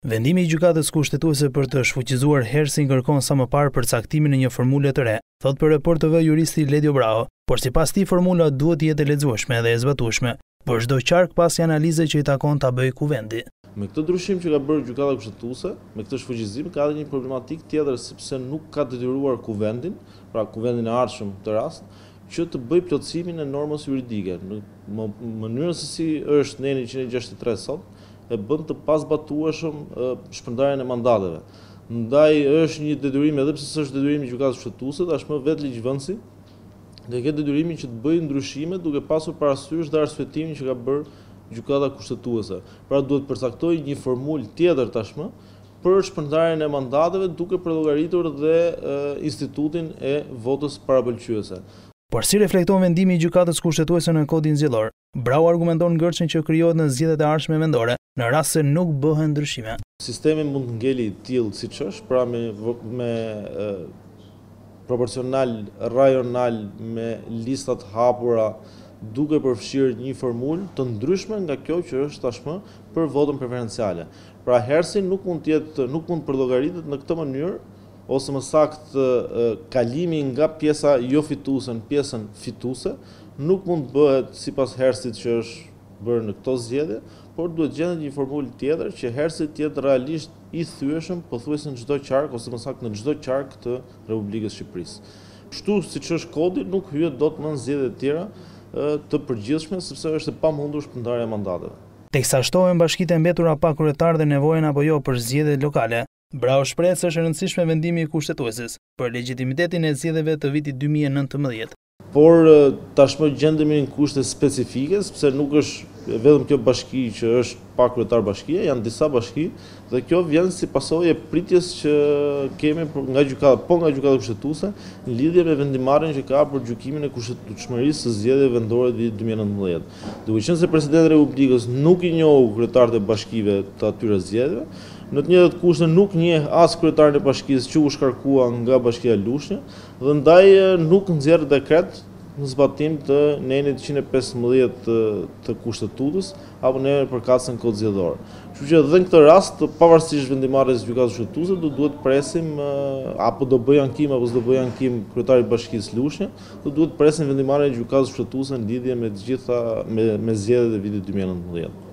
Vendimi I gjykatës kushtetuese për të shfuqizuar Hersin kërkon sa më parë përcaktimin e një formule të re, thot për Report TV juristi Ledio Braho, por sipas tij formula duhet të jetë e lexueshme dhe e zbatueshme për çdo qark pasi analize që I takon ta bëjë kuvendi. Me këtë ndryshim që ka bërë gjykata kushtetuese, me këtë shfuqizim ka edhe një problematik tjetër sepse nuk ka detyruar kuvendin, pra kuvendin e ardhshëm këtë rast, që të bëjë plotësimin e normës juridike. Në mënyrën se si është neni 163 sot, e bën të pazbatueshëm shpërndarjen e mandateve. Ndaj është një detyrim edhe pse s'është detyrim I gjykatës kushtetuese, tashmë vetë ligjvënësi dhe ka detyrimin që të bëjë ndryshime duke pasur parasysh dhe arsye që ka bërë gjykata kushtetuese. Pra duhet përcaktojë një formulë tjetër tashmë për shpërndarjen e mandateve duke përllogaritur dhe institutin e votës parapëlqyese. Por si reflekton vendimi I gjykatës kushtetuese në kodin zgjedhor, Brahu argumenton ngërçën që krijohet në zgjedhjet e ardhshme vendore, në rast se nuk bëhen ndryshime. Sistemi mund të ngeli I tillë siç është, pra me proporcional rajonal me listat hapura duke përfshirë një formulë të ndryshme nga kjo që është tashmë për votën preferenciale. Pra Hersi nuk mund përllogaritet në këtë mënyrë ose më saktë kalimi nga pjesa jo fituese në pjesën fituese nuk mund bëhet sipas Hersit që është bërë në këto zgjedhje, por duhet gjendet një formulë tjetër që Hersi të jetë realisht I thyeshëm pothuajse në çdo qark ose më saktë në çdo qark të Republikës së Shqipërisë. Kështu siç është kodi nuk hyet dot më në zgjedhje të tjera të përgjithshme sepse është e pamundur shpërndarja e mandateve. Teksa shtohen bashkitë e mbetura pa kryetar dhe nevojën apo jo për zgjedhjet lokale, Brahu shpreh se është e rëndësishme vendimi I kushtetueses për legjitimitetin e zgjedhjeve të vitit 2019. Por tashmë gjendemi në kushte specifike, sepse nuk është vetëm kjo bashki që është pa kryetar bashkie, janë disa bashki dhe kjo vjen si pasojë e pritjes që kemi nga gjykata kushtetuese në lidhje me vendimarrjen që ka për gjykimin e kushtetueshmërisë së zgjedhjeve vendore të vitit 2019. Duke qenë se presidenti I Republikës nuk I njohu kryetarët e bashkive të atyre zgjedhjeve, në të njëjtat kushte nuk njeh as kryetarin e bashkisë që u shkarkua nga Bashkia e Lushnjë dhe ndaj nuk nxjerr dekret në zbatim të nenit 115 të kushtetutës apo në përkatësen kod zgjedhor. Kështu që edhe në këtë rast, pavarësisht vendimarrjes së gjykatës kushtetuese, duhet presim apo do bëj ankim apo s'do bëj ankim kryetari I Bashkisë Lushnjë, duhet presim vendimarrjen e gjykatës kushtetuese në lidhje me të gjitha me zgjedhjet e vitit 2019.